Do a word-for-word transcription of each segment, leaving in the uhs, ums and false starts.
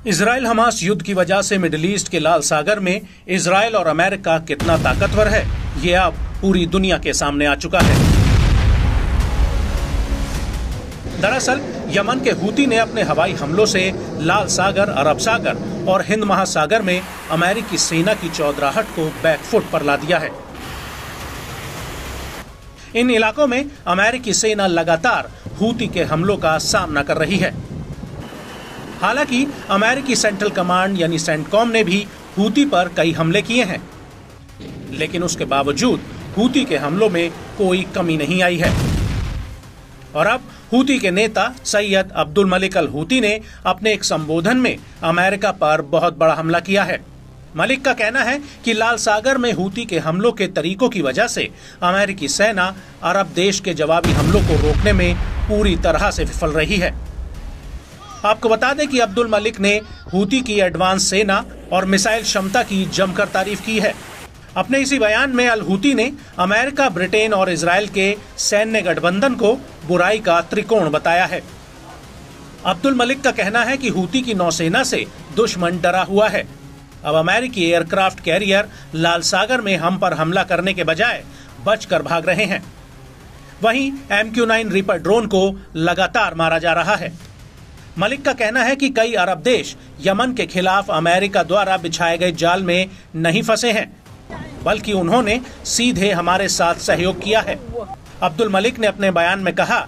Israel Hamas युद्ध की वजह से मिडिल ईस्ट के लाल सागर में इजराइल और अमेरिका कितना ताकतवर है, ये अब पूरी दुनिया के सामने आ चुका है। दरअसल यमन के हूती ने अपने हवाई हमलों से लाल सागर, अरब सागर और हिंद महासागर में अमेरिकी सेना की चौधराहट को बैकफुट पर ला दिया है। इन इलाकों में अमेरिकी सेना लगातार हूती के हमलों का सामना कर रही है। हालांकि अमेरिकी सेंट्रल कमांड यानी सेंटकॉम ने भी हूती पर कई हमले किए हैं, लेकिन उसके बावजूद हूती के हमलों में कोई कमी नहीं आई है। और अब हूती के नेता Sayyid Abdul Malik al Houthi ने अपने एक संबोधन में अमेरिका पर बहुत बड़ा हमला किया है। मलिक का कहना है कि लाल सागर में हूती के हमलों के तरीकों की वजह से अमेरिकी सेना अरब देश के जवाबी हमलों को रोकने में पूरी तरह से विफल रही है। आपको बता दें कि अब्दुल मलिक ने हूती की एडवांस सेना और मिसाइल क्षमता की जमकर तारीफ की है। अपने इसी बयान में अल हूती ने अमेरिका, ब्रिटेन और इजराइल के सैन्य गठबंधन को बुराई का त्रिकोण बताया है। अब्दुल मलिक का कहना है कि हूती की नौसेना से दुश्मन डरा हुआ है। अब अमेरिकी एयरक्राफ्ट कैरियर लाल सागर में हम पर हमला करने के बजाय बचकर भाग रहे हैं। वहीं M Q nine reaper drone को लगातार मारा जा रहा है। मलिक का कहना है कि कई अरब देश यमन के खिलाफ अमेरिका द्वारा बिछाए गए जाल में नहीं फंसे हैं, बल्कि उन्होंने सीधे हमारे साथ सहयोग किया है। अब्दुल मलिक ने अपने बयान में कहा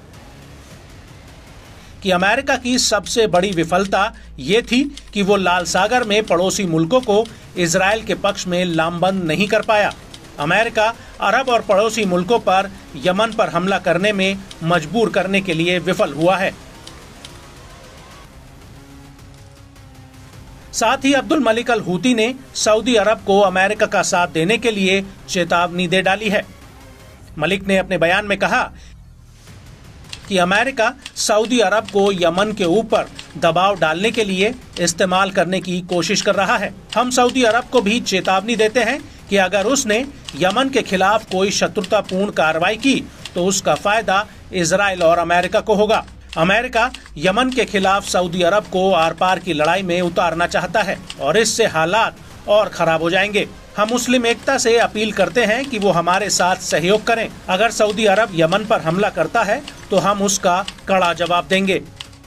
कि अमेरिका की सबसे बड़ी विफलता ये थी कि वो लाल सागर में पड़ोसी मुल्कों को इजराइल के पक्ष में लामबंद नहीं कर पाया। अमेरिका अरब और पड़ोसी मुल्कों पर यमन पर हमला करने में मजबूर करने के लिए विफल हुआ है। साथ ही अब्दुल मलिक अल हूती ने सऊदी अरब को अमेरिका का साथ देने के लिए चेतावनी दे डाली है। मलिक ने अपने बयान में कहा कि अमेरिका सऊदी अरब को यमन के ऊपर दबाव डालने के लिए इस्तेमाल करने की कोशिश कर रहा है। हम सऊदी अरब को भी चेतावनी देते हैं कि अगर उसने यमन के खिलाफ कोई शत्रुतापूर्ण कार्रवाई की तो उसका फायदा इजराइल और अमेरिका को होगा। अमेरिका यमन के खिलाफ सऊदी अरब को आर पार की लड़ाई में उतारना चाहता है और इससे हालात और खराब हो जाएंगे। हम मुस्लिम एकता से अपील करते हैं कि वो हमारे साथ सहयोग करें। अगर सऊदी अरब यमन पर हमला करता है तो हम उसका कड़ा जवाब देंगे।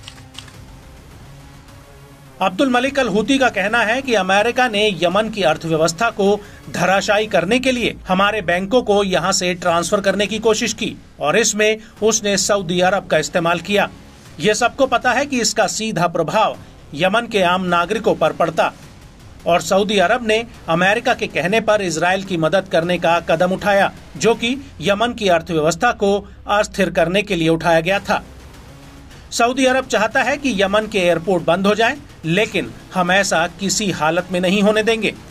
अब्दुल मलिक अल हूती का कहना है कि अमेरिका ने यमन की अर्थव्यवस्था को धराशायी करने के लिए हमारे बैंकों को यहां से ट्रांसफर करने की कोशिश की और इसमें उसने सऊदी अरब का इस्तेमाल किया। ये सबको पता है कि इसका सीधा प्रभाव यमन के आम नागरिकों पर पड़ता और सऊदी अरब ने अमेरिका के कहने पर इजराइल की मदद करने का कदम उठाया, जो कि यमन की अर्थव्यवस्था को अस्थिर करने के लिए उठाया गया था। सऊदी अरब चाहता है कि यमन के एयरपोर्ट बंद हो जाएं, लेकिन हम ऐसा किसी हालत में नहीं होने देंगे।